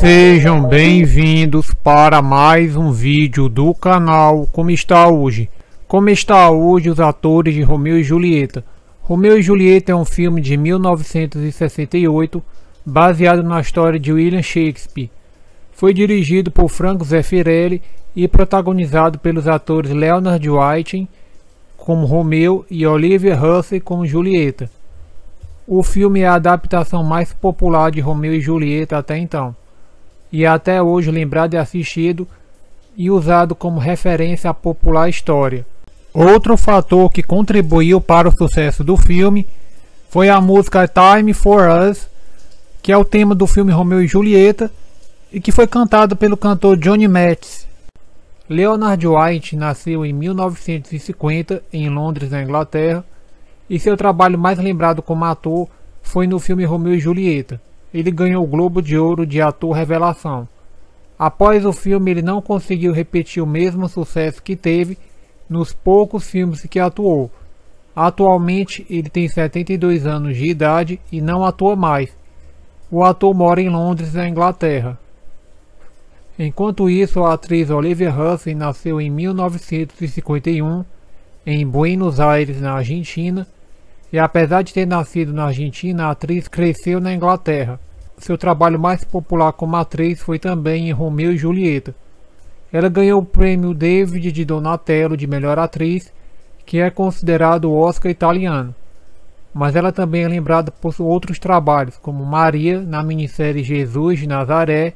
Sejam bem-vindos para mais um vídeo do canal Como Está Hoje. Como está hoje os atores de Romeu e Julieta. Romeu e Julieta é um filme de 1968, baseado na história de William Shakespeare. Foi dirigido por Franco Zeffirelli e protagonizado pelos atores Leonard Whiting como Romeu e Olivia Hussey como Julieta. O filme é a adaptação mais popular de Romeu e Julieta até então, e é até hoje lembrado e assistido e usado como referência à popular história. Outro fator que contribuiu para o sucesso do filme foi a música Time for Us, que é o tema do filme Romeu e Julieta e que foi cantada pelo cantor Johnny Mathis. Leonard Whiting nasceu em 1950 em Londres, na Inglaterra, e seu trabalho mais lembrado como ator foi no filme Romeu e Julieta. Ele ganhou o Globo de Ouro de ator revelação. Após o filme, ele não conseguiu repetir o mesmo sucesso que teve nos poucos filmes que atuou. Atualmente, ele tem 72 anos de idade e não atua mais. O ator mora em Londres, na Inglaterra. Enquanto isso, a atriz Olivia Hussey nasceu em 1951 em Buenos Aires, na Argentina, e apesar de ter nascido na Argentina, a atriz cresceu na Inglaterra. Seu trabalho mais popular como atriz foi também em Romeu e Julieta. Ela ganhou o prêmio David de Donatello de melhor atriz, que é considerado o Oscar italiano. Mas ela também é lembrada por outros trabalhos, como Maria na minissérie Jesus de Nazaré,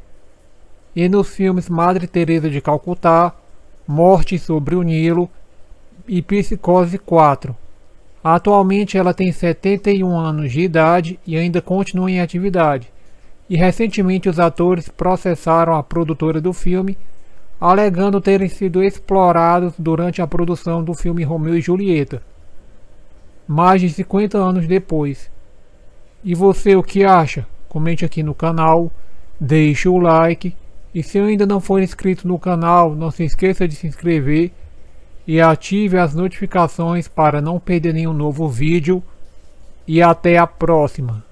e nos filmes Madre Teresa de Calcutá, Morte sobre o Nilo e Psicose 4. Atualmente ela tem 71 anos de idade e ainda continua em atividade. E recentemente os atores processaram a produtora do filme, alegando terem sido explorados durante a produção do filme Romeu e Julieta, mais de 50 anos depois. E você, o que acha? Comente aqui no canal, deixe o like, e se ainda não for inscrito no canal, não se esqueça de se inscrever e ative as notificações para não perder nenhum novo vídeo. E até a próxima!